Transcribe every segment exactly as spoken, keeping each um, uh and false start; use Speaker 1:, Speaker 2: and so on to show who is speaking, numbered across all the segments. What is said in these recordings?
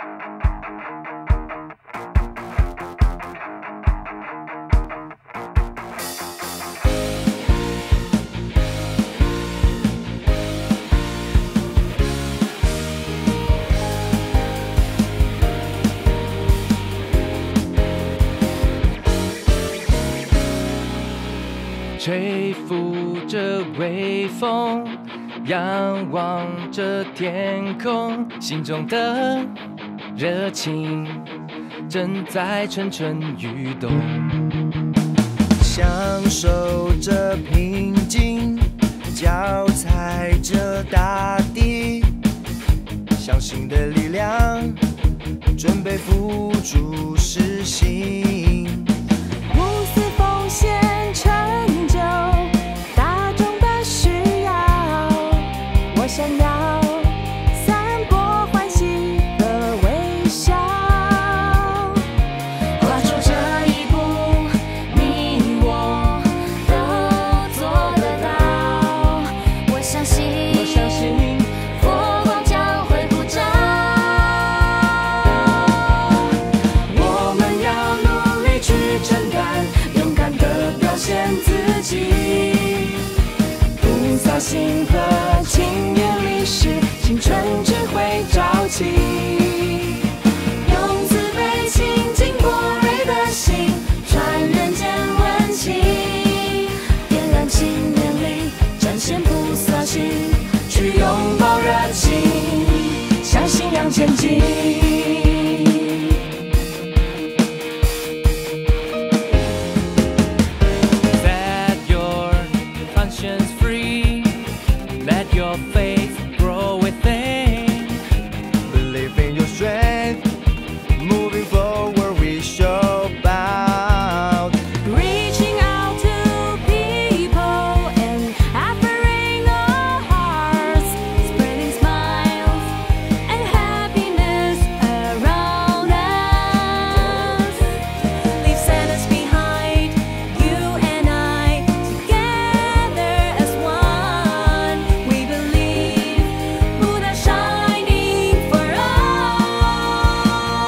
Speaker 1: 吹拂着微风，仰望着天空，心中的热情正在蠢蠢欲动，
Speaker 2: 享受着平静，脚踩着大地，相信的力量，准备付诸实行，
Speaker 3: 无私奉献。想要散播欢喜和微笑，跨出这一步，你我都做得到。我相信，
Speaker 1: 我相信
Speaker 3: 佛光将会普照。我们要努力去承担，勇敢地表现自己，不扫兴和轻言。青春只会朝气，用慈悲亲近波蕊的心，传人间温情，点燃青年里，展现不色心，去拥抱热情，向信仰前进。
Speaker 1: Set your conscience free, let your faith grow within.
Speaker 2: Believe in your strength, moving forward we show bound.
Speaker 3: Reaching out to people and offering our hearts, spreading smiles and happiness around us. Leave sadness behind, you and I, together as one. We believe Buddha shining for all.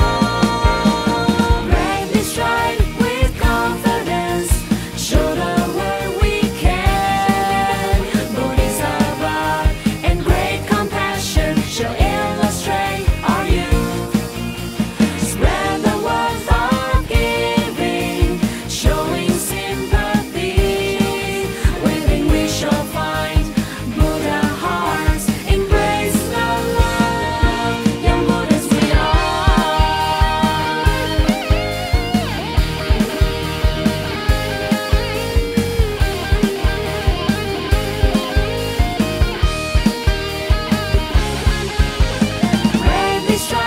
Speaker 3: Bravely strive with confidence, show the world we can. Bodhisattva and great compassion shall illustrate our youth. Spread the words of giving, showing sympathy. Within we shall find Buddha hearts, embrace the love, young Buddhas we are. Bravely strive